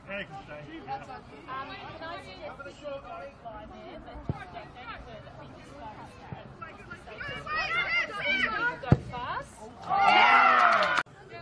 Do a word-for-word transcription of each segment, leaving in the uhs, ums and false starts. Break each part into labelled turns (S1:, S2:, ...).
S1: Yeah, you can stay.
S2: Um, can I suggest we should go by there, but just don't think that I think it's fast. People go fast.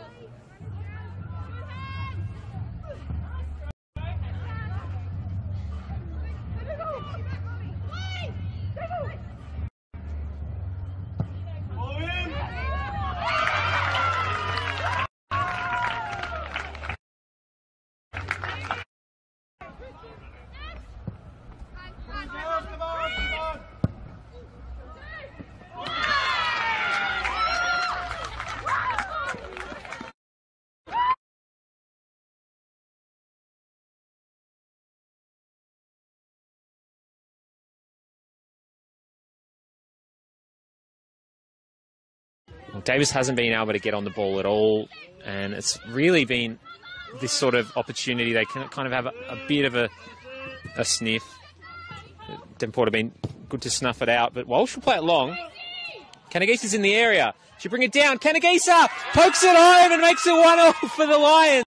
S3: Well, Davis hasn't been able to get on the ball at all, and it's really been this sort of opportunity. They can kind of have a, a bit of a, a sniff. Devonport have been good to snuff it out, but Walsh will play it long. Kanagisa's in the area. She'll bring it down. Kanagisa pokes it home and makes it one all for the Lions.